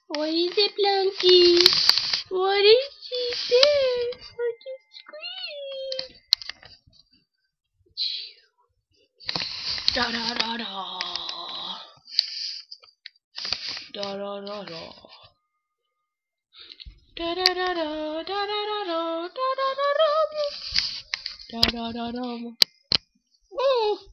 What is it, Plunky? What is she there? What is squeeze? Da da da da. Da da da da. Da da da da da da da da da da da da da da da da.